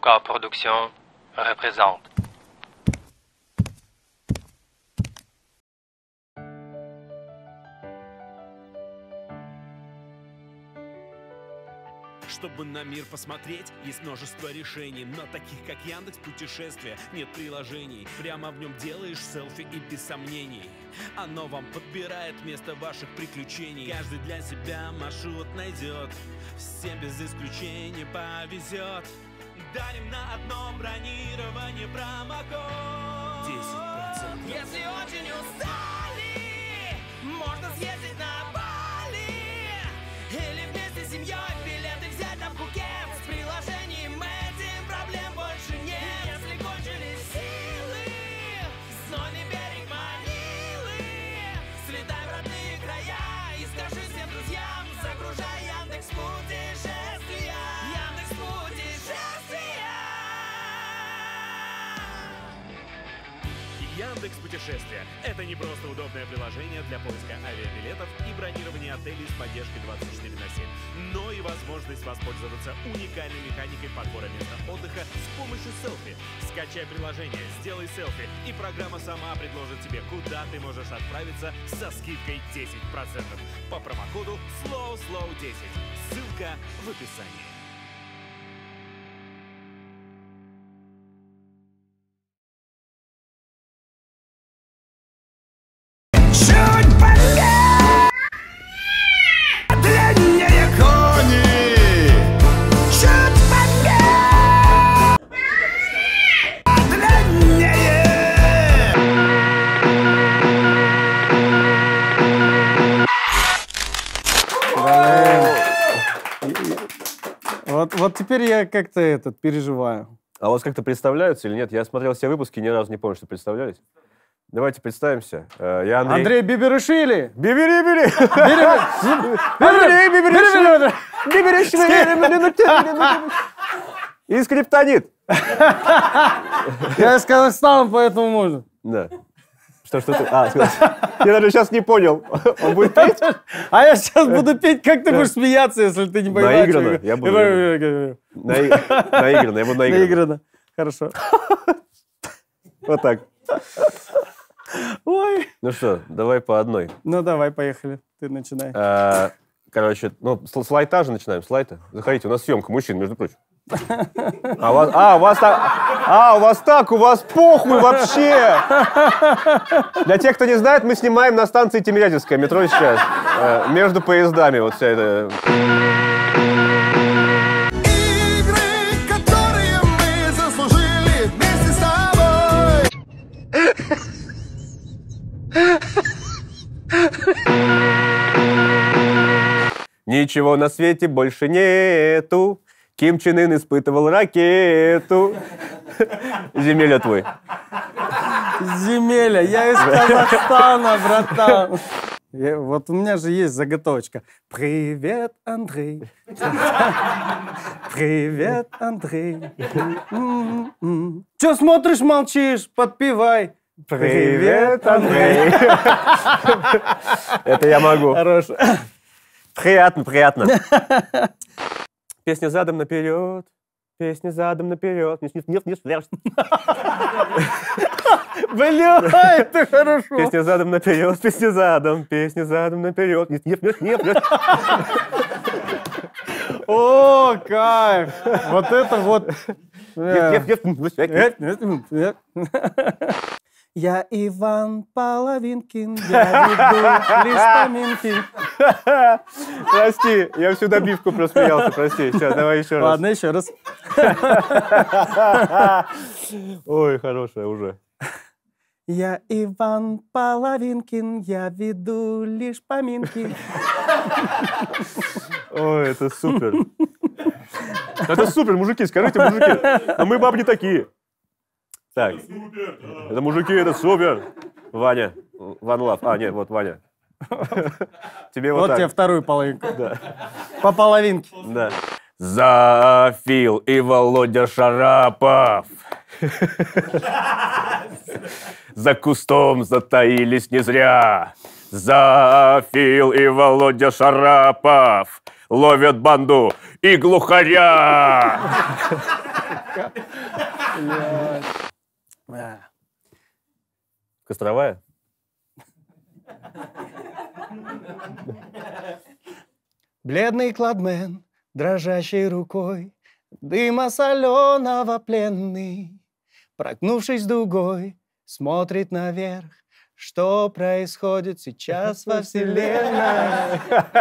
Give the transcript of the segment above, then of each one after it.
Local Production représente. Чтобы на мир посмотреть, есть множество решений, но таких как Яндекс Путешествия нет приложений. Прямо в нем делаешь селфи и без сомнений оно вам подбирает место ваших приключений. Каждый для себя маршрут найдет, всем без исключения повезет. Дарим на одном бронировании промокод 10%. Если очень устали, можно съездить на Бали или вместе с семьей билеты взять на Пхукет. С приложением этим проблем больше нет. Если кончились силы, знойный берег Манилы, слетай в родные края и скажи всем друзьям: загружай Яндекс Путешествия. Яндекс Путешествия. Яндекс Путешествия — это не просто удобное приложение для поиска авиабилетов и бронирования отелей с поддержкой 24/7, но и возможность воспользоваться уникальной механикой подбора места отдыха с помощью селфи. Скачай приложение, сделай селфи, и программа сама предложит тебе, куда ты можешь отправиться со скидкой 10% по промокоду SLOW10. Ссылка в описании. Вот теперь я как-то переживаю. А у вас как-то представляются или нет? Я смотрел все выпуски, ни разу не помню, что представлялись. Давайте представимся. Я Андрей. Андрей Биберишвили. Бибери-бибери! И скриптонит. Я из Казахстана, поэтому можно. Да. Что ты? Я даже сейчас не понял. Он будет петь? А я сейчас буду петь, как ты будешь смеяться, если ты не понимаешь. Наигранно. Я буду наигранно. Я буду наигранно. Наигранно. Хорошо. Вот так. Ой. Ну что, давай по одной. Ну давай, поехали. Ты начинай. Короче, ну, с лайта же начинаем, с лайта. Заходите, у нас съемка мужчин, между прочим. У вас так, у вас похуй вообще! Для тех, кто не знает, мы снимаем на станции Тимирязевская, метро сейчас. Между поездами вот вся эта... Игры, которые мы заслужили вместе с тобой. Ничего на свете больше нету. Ким Чен Ын испытывал ракету. Земеля твой. Земеля, я из Казахстана, братан. Вот у меня же есть заготовочка. Привет, Андрей. Привет, Андрей. Че смотришь, молчишь? Подпевай. Привет, Андрей. Это я могу. Хорошо. Приятно, приятно. Песня задом наперед, песня задом наперед. Нет. Бля, это хорошо. Песня задом наперед, песня задом наперед. Нет. О, кайф. Вот это вот. Нет. Я Иван Половинкин, я веду лишь поминки. Прости, я всю добивку просмеялся, прости. Сейчас, давай еще раз. Ладно, еще раз. Ой, хорошая уже. Я Иван Половинкин, я веду лишь поминки. Ой, это супер. Это супер, мужики, скажите, мужики. А мы баб не такие. Так, это мужики, это супер. Ваня, One Love. А, нет, вот Ваня. Тебе вот так. Вот тебе вторую половинку. Да. По половинке. Да. Зафил и Володя Шарапов за кустом затаились не зря. Зафил и Володя Шарапов ловят банду и глухаря. сука. Блядь. Костровая? Бледный кладмен, дрожащей рукой, дыма соленого пленный, прогнувшись дугой, смотрит наверх, что происходит сейчас во вселенной.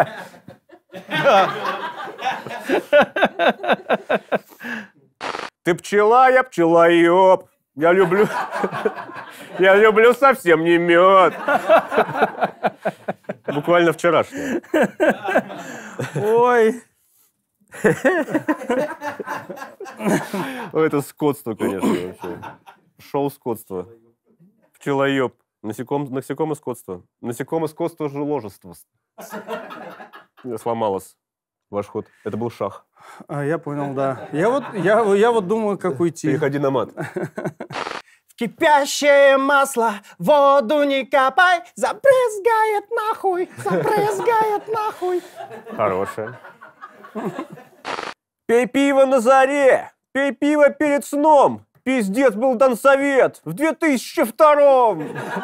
Ты пчела, я пчелоеб. Я люблю совсем не мед. Буквально вчерашнее. Ой. Это скотство, конечно, вообще. Шоу скотства. Пчелоеб. Насекомоскотство. Насекомоскотство ложество. Сломалось. Ваш ход. Это был шах. Я понял, да. Я вот думаю, как уйти. Переходи на мат. В кипящее масло воду не капай, забрызгает нахуй. Хорошая. Пей пиво на заре, пей пиво перед сном. Пиздец был Донсовет в 2002-м.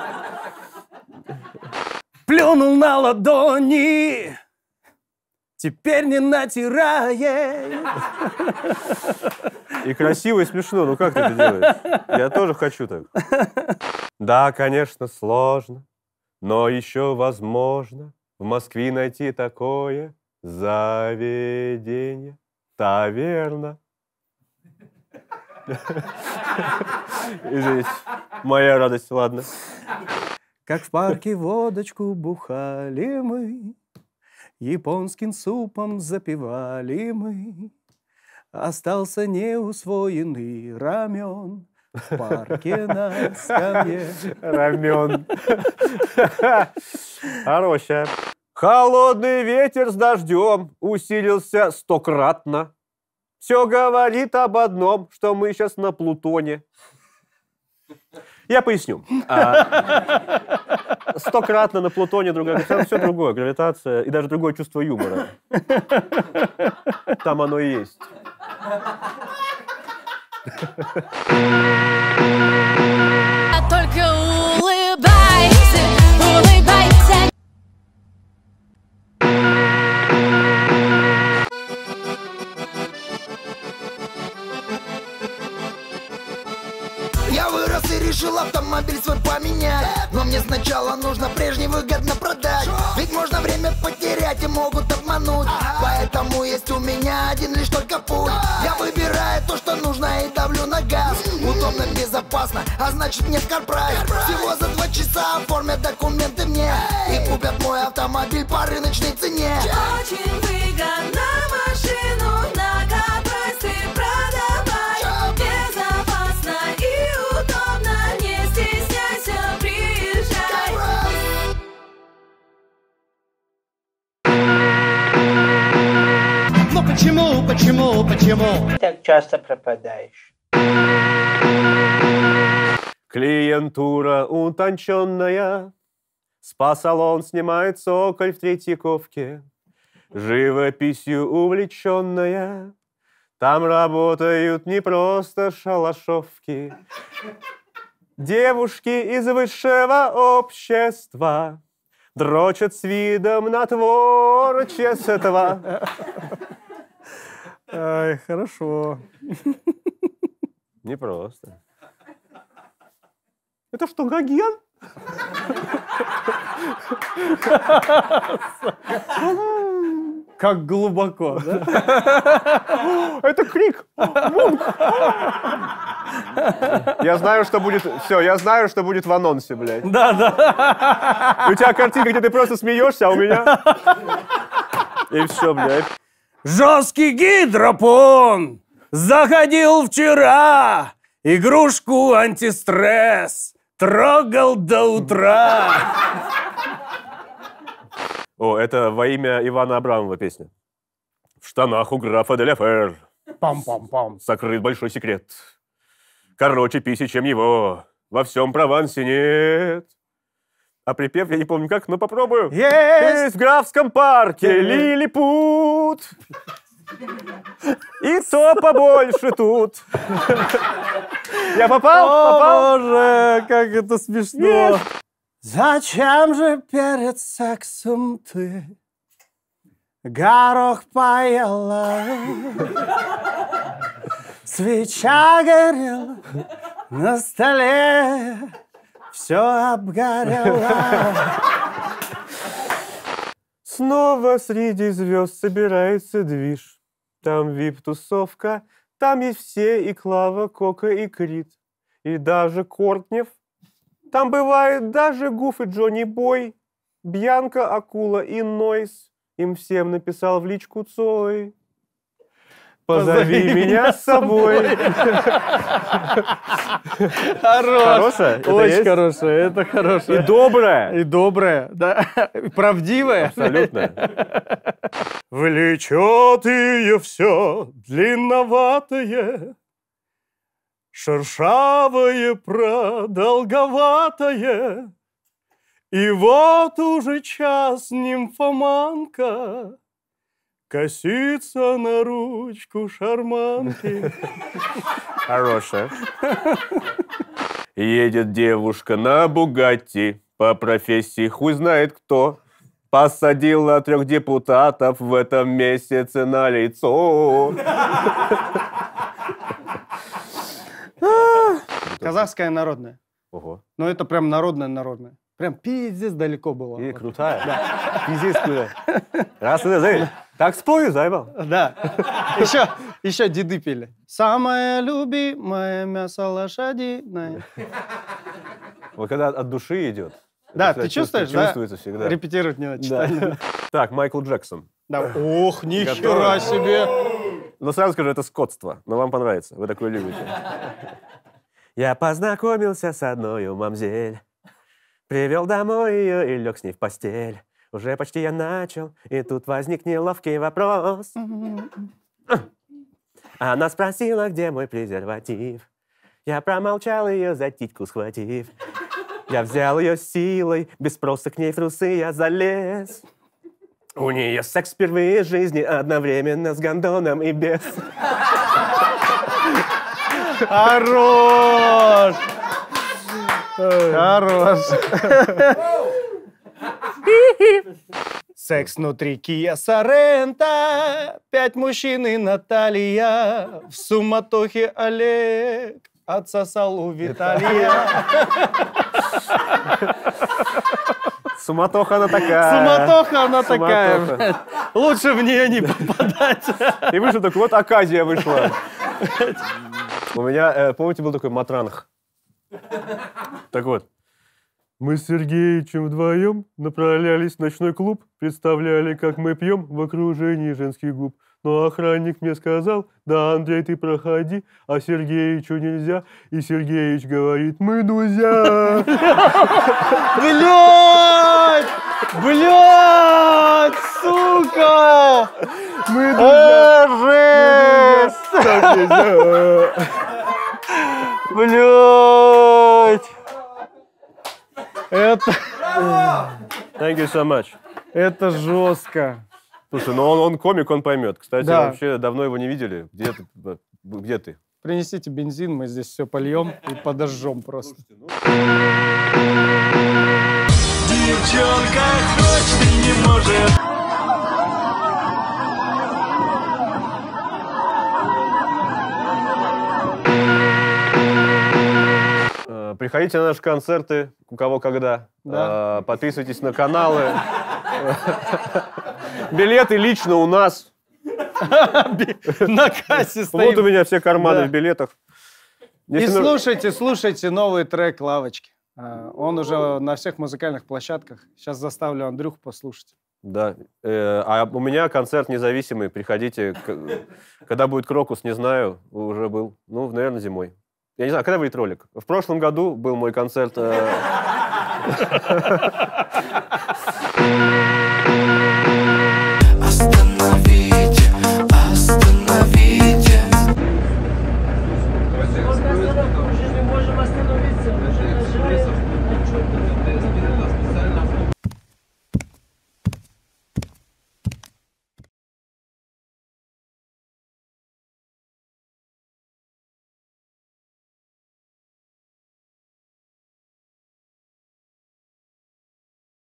Плюнул на ладони, теперь не натирает. И красиво, и смешно. Ну как ты это делаешь? Я тоже хочу так. Да, конечно, сложно, но еще возможно в Москве найти такое заведение. Таверна. Извините, моя радость, ладно. Как в парке водочку бухали мы, японским супом запивали мы. Остался неусвоенный рамен в парке на скамье. Рамен. Хорошая. Холодный ветер с дождем усилился 100-кратно. Все говорит об одном, что мы сейчас на Плутоне. Я поясню. 100-кратно на Плутоне другая гравитация, все другое. Гравитация и даже другое чувство юмора. Там оно и есть. Только улыбайся, улыбайся. Я вырос и решил автомобиль свой поменять. Но мне сначала нужно прежний выгодно продать. Ведь можно время потерять и могут обмануть. Поэтому есть у меня один лишь только путь. Я выбираю то, что нужно, и давлю на газ. Удобно, безопасно, а значит нет карпрайс. Всего за 2 часа оформят документы мне и купят мой автомобиль по рыночной цене. Очень выгодно машину на капрайс ты продавай. Безопасно и удобно, не стесняйся, приезжай. Ну почему? Так часто пропадаешь. Клиентура утонченная, спа-салон снимает цоколь в Третьяковке, живописью увлеченная, там работают не просто шалашовки. Девушки из высшего общества дрочат с видом на творчество. Ай, хорошо. Не просто. Это что, Гоген? Как глубоко, да? Это крик. Я знаю, что будет... Все, я знаю, что будет в анонсе, блядь. Да. У тебя картинка, где ты просто смеешься, а у меня... И все, блядь. Жесткий гидропон заходил вчера, игрушку антистресс трогал до утра. О, это во имя Ивана Абрамова песня. В штанах у графа де ля Фер Пам-пам-пам. сокрыт большой секрет. Короче писи, чем его, во всем Провансе нет. А припев я не помню как, но попробую. Есть! В графском парке лилипут. И то побольше тут. Я попал? Попал? Боже, как это смешно. Зачем же перед сексом ты горох поела? Свеча горела на столе, все обгорело. Снова среди звезд собирается движ. Там вип-тусовка, там есть все, и Клава, Кока, и Крит, и даже Кортнев. Там бывает даже Гуф и Джонни Бой, Бьянка, Акула и Нойс. Им всем написал в личку Цой: позови меня с собой. Хорошая? Это Очень есть? хорошая, это хорошая. И добрая. И добрая, да. И правдивая. Абсолютно. Влечет ее все длинноватое, шершавое, продолговатое. И вот уже час нимфоманка косится на ручку шарманки. Хорошая. Едет девушка на Бугатти, по профессии хуй знает кто. Посадила 3 депутатов в этом месяце на лицо. Казахская народная. Ого. Ну, это прям народная. Прям пиздец далеко было. И Вот. крутая. Пиздец крутая. Раз и назад. Так спою, заебал. Да. Еще деды пели. Самое любимое мясо лошадиное. Вот когда от души идет. Да, это ты чувствуешь, да? Чувствуется всегда. Репетировать не надо, Да. читать. Так, Майкл Джексон. Да. Ох, нихера Готовы? себе. Но сразу скажу, это скотство. Но вам понравится. Вы такое любите. Я познакомился с одной мамзель. Привел домой ее и лег с ней в постель. Уже почти я начал, и тут возник неловкий вопрос. Она спросила, где мой презерватив. Я промолчал ее, за титьку схватив. Я взял ее силой, без спроса к ней в трусы я залез. У нее секс впервые в жизни, одновременно с гондоном и без. Хорош! Хорош! Секс внутри Kia Sorento, 5 мужчин и Наталья, в суматохе Олег отсосал у Виталия. Суматоха она такая. Суматоха она такая. Суматоха. блядь. Лучше в нее не попадать. И вышел такой, вот оказия вышла. У меня, помните, был такой Матранг? Так вот. Мы с Сергеичем вдвоем направлялись в ночной клуб, представляли, как мы пьем в окружении женских губ. Но охранник мне сказал: да, Андрей, ты проходи, а Сергеичу нельзя. И Сергеич говорит: мы друзья. Блядь, сука! Мы друзья. Так нельзя. Блядь! Это Thank you so much. жестко. Слушай, ну он комик, он поймет. Кстати, Да. вообще давно его не видели. Где ты? Где ты? Принесите бензин, мы здесь все польем и подожжем просто. Девчонка хочет и не может. Приходите на наши концерты, у кого когда. Да. Подписывайтесь на каналы. Билеты лично у нас. На кассе Вот у стоим. меня все карманы Да. в билетах. И Если ну- слушайте новый трек «Лавочки». Он уже на всех музыкальных площадках. Сейчас заставлю Андрюху послушать. Да. А у меня концерт независимый. Приходите. Когда будет Крокус, не знаю. Уже был. Ну, наверное, зимой. Я не знаю, когда выйдет ролик? В прошлом году был мой концерт.